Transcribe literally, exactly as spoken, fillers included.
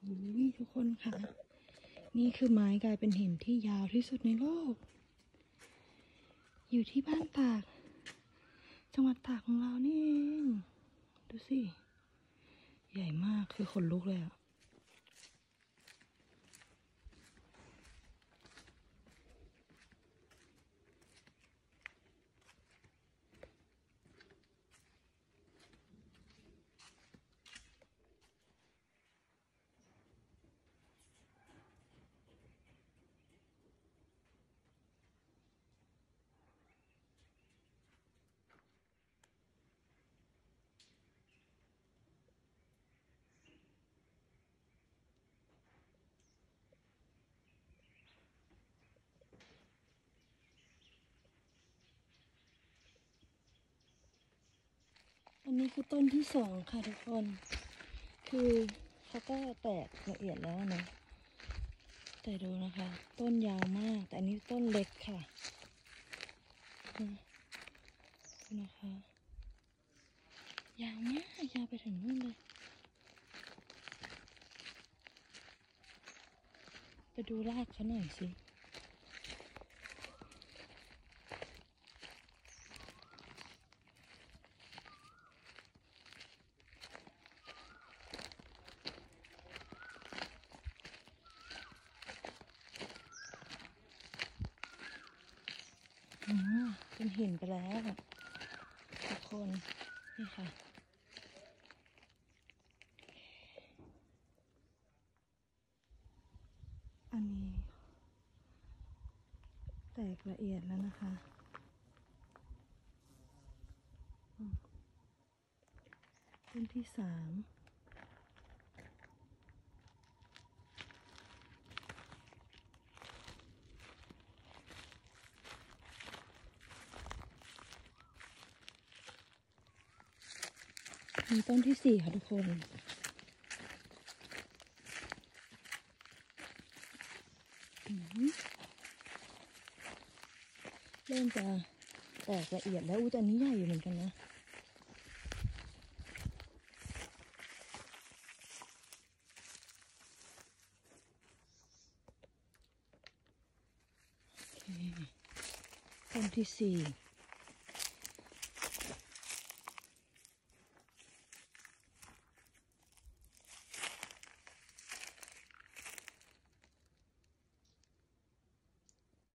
นี่ทุกคนค่ะนี่คือไม้กลายเป็นหินที่ยาวที่สุดในโลกอยู่ที่บ้านตากจังหวัดตากของเรานี่เองดูสิใหญ่มากคือขนลุกเลยอะอันนี้คือต้นที่สองค่ะทุกคนคือเขาก็แตกละเอียดแล้วนะแต่ดูนะคะต้นยาวมากแต่อันนี้ต้นเล็กค่ะดูนะคะยาวมากยาวไปถึงนู่นเลยไปดูรากเขาหน่อยสิเป็นหินไปแล้วทุกคนนี่ค่ะอันนี้แตกละเอียดแล้วนะคะต้นที่สามมีต้นที่สี่ค่ะทุกคนเริ่มจะแตกละเอียดแล้วอุ้ยแต่อันนี้ใหญ่อยู่เหมือนกันนะต้นที่สี่